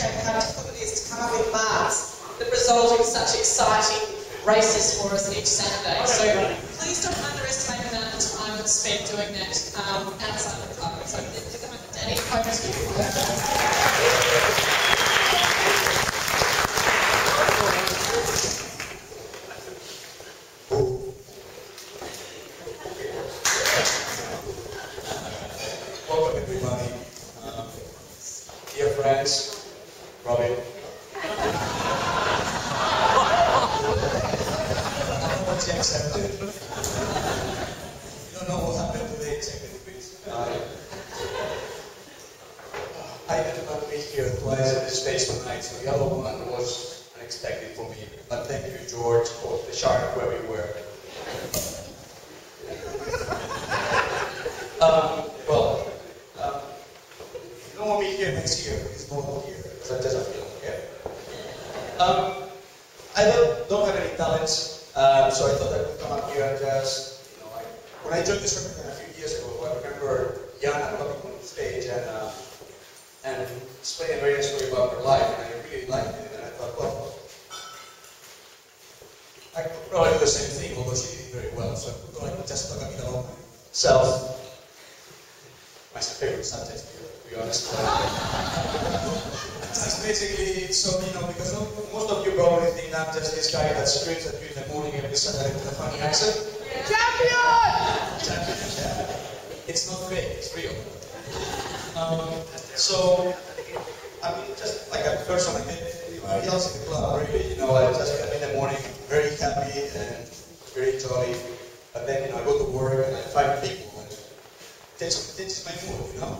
appreciate how difficult it is to come up with marks that result in such exciting races for us each Saturday. So please don't underestimate the amount of time that's spent doing that outside the club. So Danny, over to you. Welcome everybody. Dear friends, Robin. Apology accepted. You don't know what happened to the executive bit. I did not be here twice at this stage tonight, so the other one was unexpected for me. But thank you, George, for the shark where we were. You don't want me here next year, it's not here, because I just feel okay. I don't have any talents, so I thought I would come up here and just, when I joined this circuit a few years ago, I remember Jana coming on stage and explaining a very nice story about her life, and I really liked it, and I thought, well, I could probably do the same thing, although she did it very well, so I thought I could just talk a bit about myself. My favorite subject here, to be honest. It's basically, so, because most of you probably think I'm just this guy that screams at you in the morning every Saturday with a funny accent. Champion! Champion, yeah. It's not fake, it's real. So, I mean, just like a person like anybody else in the club, really, I just get up in the morning very happy and very jolly. But then, I go to work and I find people. It's my mood, No,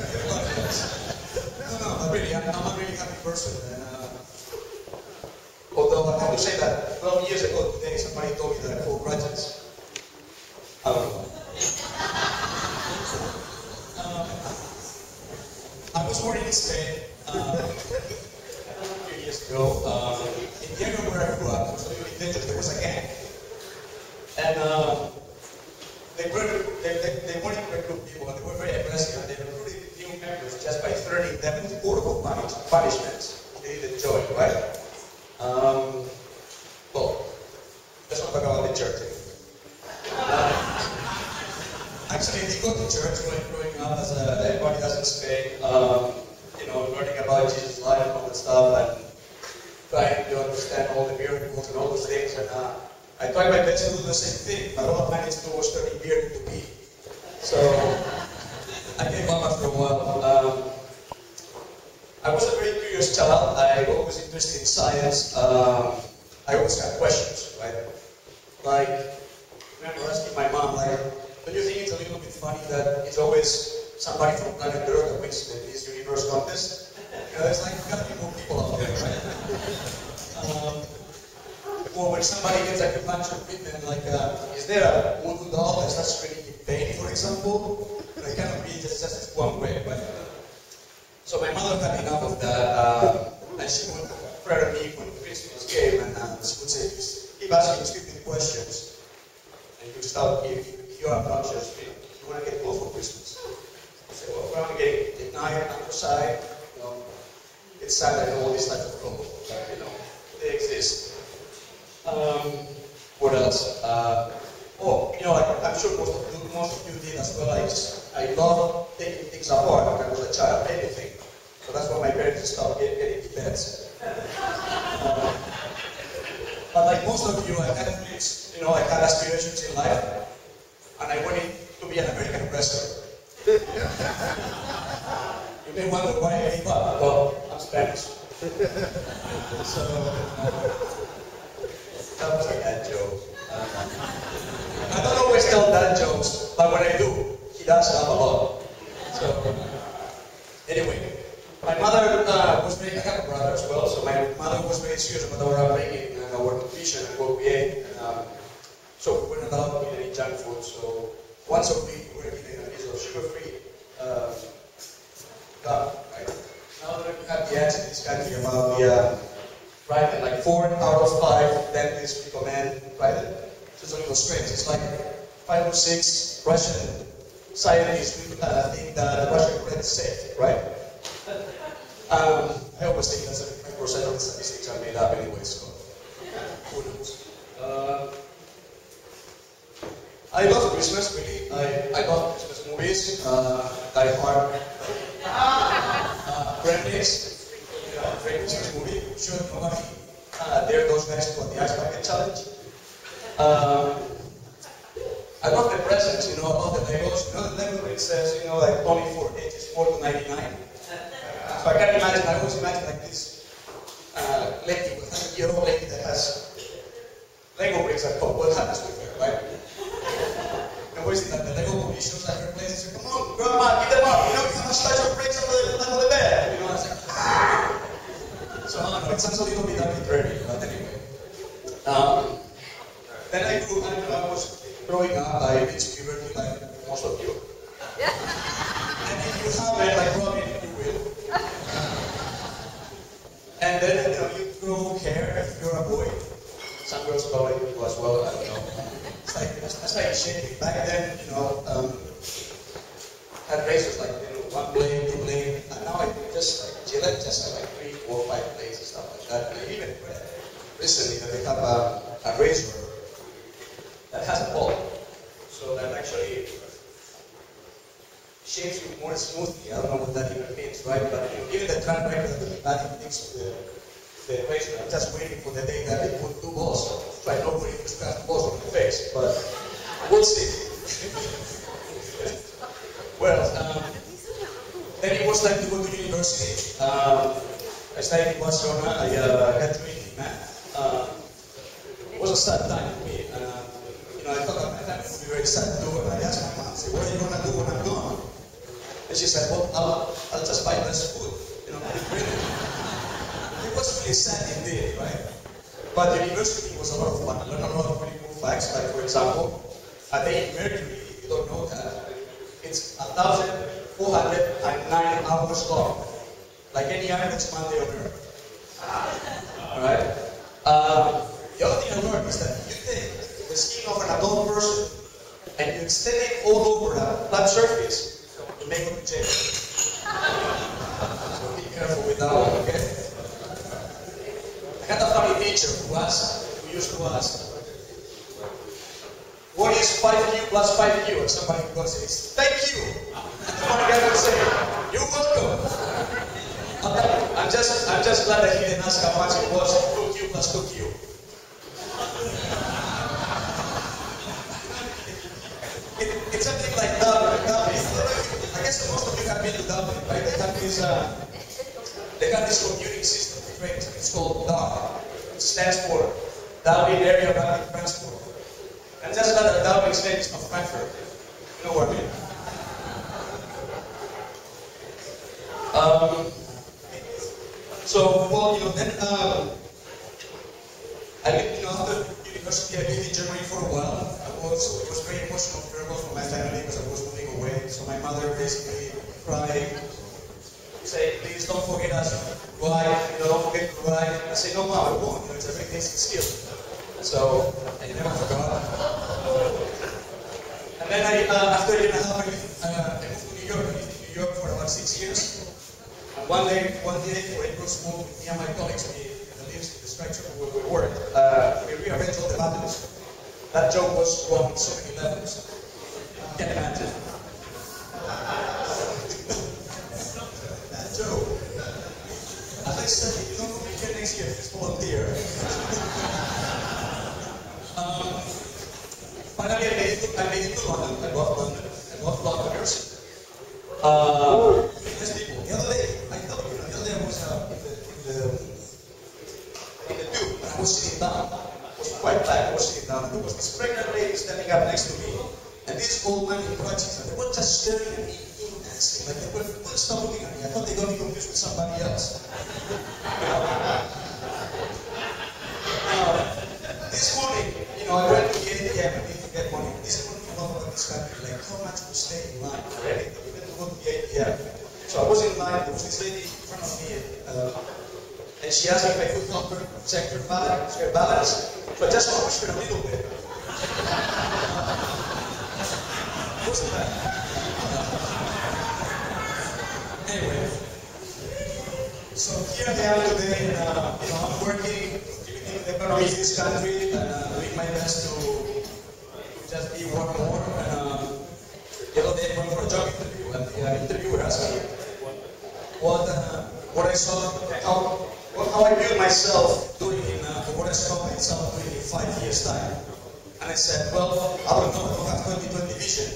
really, I'm a really happy person. And, although I have to say that 12 years ago today, somebody told me that I hold grudges. I don't know. I was born in Spain a few years ago. In the area where I grew up, there was a gang. And they wanted to recruit people, and they were very aggressive, and they recruited new members just by threatening them with horrible punishments. They didn't join, right? Well, let's not talk about the church actually, if you go to church growing up, as everybody does in Spain, learning about Jesus' life and all that stuff, and trying to understand all the miracles and all those things, and I tried my best to do the same thing, but all I managed to do was turning beer into pee. So, I gave up after a while. I was a very curious child. I was always interested in science. I always had questions, right? Like, I remember asking my mom, don't you think it's a little bit funny that it's always somebody from planet Earth that wins this universe contest? There's gotta be more people out there, right? Or when somebody gets acupuncture treatment, is there a voodoo doll that starts screaming in pain, for example? It cannot be just this one way, right? So my mother had enough of that, and she would threaten me when Christmas came, and she would say, just keep asking stupid questions, and you start, if you're obnoxious, you want to get clothes for Christmas. I say, well, we're going to get ignite, outside, it's sad that I know all these types of clothes, but, they exist. What else? I'm sure most of you did as well. I love taking things apart when I was a child, anything. So that's why my parents stopped getting me pets. But like most of you, I had aspirations in life, and I wanted to be an American wrestler. You may wonder why I gave up. Well, I'm Spanish. So. That was a dad joke. I don't always tell dad jokes, but when I do, he does laugh a lot. So, anyway, my mother was very, I have a brother as well, so my mother was very serious about our upbringing and our nutrition and what we ate. So we weren't allowed to eat any junk food, so once a week we were eating a piece of sugar-free gum, right? Now that we have the answer in this country about the right? And 4 out of 5 dentists recommend, right? It's a little strange. It's 5 or 6 Russian scientists think that Russian bread is safe, right? I always think that 75% of the statistics are made up anyway, so who knows. I love Christmas, really. I love Christmas movies. Die Hard, Gremlins, great Christmas movie. Sure, nobody dare those guys to the Ice Bucket Challenge. I love the presents, I love the Legos. The Lego it says, like only for ages 4 to 99. So I can imagine, I always imagine like this lady, 100-year-old lady that has Lego bricks at home. What happens with her, right? And we see that the Lego movie shows at her place and says, come on, grandma, get them up. You have a stash of bricks under the bed. I was like, ah! So I don't know, it sounds a little bit arbitrary, but anyway. Then I was growing up, I reached puberty like most of you. And if you haven't, like Robin, you will. And then, you grow hair if you're a boy. Some girls probably do as well, I don't know. It's like shaping. Back then, had razors like, one blade, two blade, and now I just like Gillette just have like 3, 4, 5 blades and stuff like that. And I even read recently that they have a razor that has a ball, so that actually shapes you more smoothly. I don't know what that even means, right? But given the track record that the batting things to the razor, I'm just waiting for the day that they put 2 balls, so I know where you scratch balls on the face, but we'll see. Well, then it was time to go to university. I studied in Barcelona. I graduated in math. It was a sad time for me. I thought at my time it would be very sad to do, and I asked my mom, what are you going to do when I'm gone? And she said, well, I'll just buy less food. It was really sad indeed, right? But the university was a lot of fun. I learned a lot of really cool facts, like for example, a day in Mercury, if you don't know that, it's 1,409 hours long, like any average Monday on Earth. Alright? The other thing I learned is that you take the skin of an adult person and you extend it all over a flat surface, you make it jail. So be careful with that one, okay? I had a funny teacher who used to ask, what is 5Q plus 5Q? And somebody would say, thank you. And the funny guy would say, you're welcome. I'm just glad that he didn't ask how much it was 2Q plus 2Q. It's something like Dublin. I guess most of you have been to Dublin, right? They have this commuting system of trains. It's called DAR. It stands for Dublin Area Rapid Transport. And just glad that Dublin's name is not Frankfurt. You know what I mean? Then I lived, after university, I lived in Germany for a while. It was very emotional for my family because I was moving away. So my mother basically cried, saying, please don't forget us, write, don't forget to write. I said, no, Mom, I won't. It's a very basic skill. So I never forgot. And then after a year and a half, I moved to New York. I lived in New York for about 6 years. And one day for April School, me and my colleagues, the structure where we worked, we rearranged all the batteries. That joke was wrong in so many levels. You can imagine. That joke. As I said, if you don't come here next year, just volunteer. Finally, I made it to London. I got London. I got Londoners. Nice people. The other day, I told you, the other day I was in the tube, and I was sitting down. It was quite bad. I was sitting down, and there was this pregnant lady standing up next to me, and this old man in crutches, and they were just staring at me intensely. Like they wouldn't stop looking at me. I thought they got me confused with somebody else. This morning, I went to the ATM and didn't get money. This morning, I thought about this country, like how much we stay in line already, even to go to the ATM. So I was in line, there was this lady in front of me, and she asked me if I could help her check her balance, but just push her a little bit. Wasn't bad. Anyway, So here I am today, I'm working in the economy of this country and doing my best to just be one more. And the other day I went for a job interview, and the interviewer asked me what I saw, how I view myself doing in what I saw myself doing in 5 years' time. And I said, well, I don't know, I don't have 2020 vision.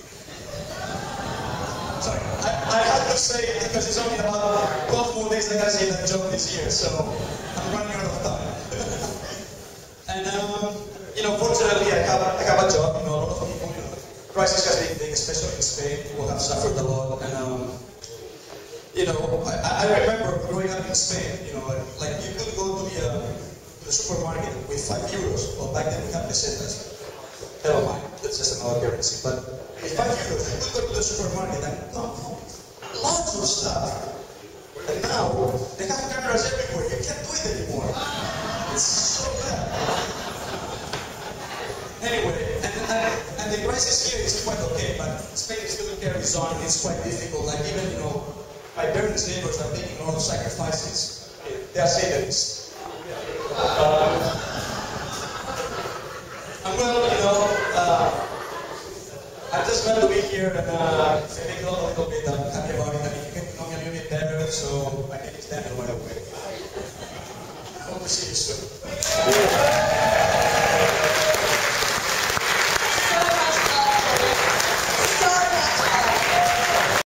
Sorry, I had to say it because it's only about 12 more days I gotta say that job this year, so I'm running out of time. And fortunately I have a job. A lot of people, crisis has been big, especially in Spain. People have suffered a lot, and I remember growing up in Spain. Like you could go to the supermarket with €5. Well, back then we had pesetas. Never mind, that's just another currency. But with €5, you could go to the supermarket and come home lots of stuff. And now they have cameras everywhere. You can't do it anymore. It's so bad. Anyway, and the crisis here is quite okay, but Spain still carries on. It's quite difficult. Like even my parents' neighbors are making a lot of sacrifices. They are Satanists. And well, I'm just glad to be here and feeling a little bit. I'm happy about it. I mean, you can know me a little bit better, so I can extend it right away. I hope to see you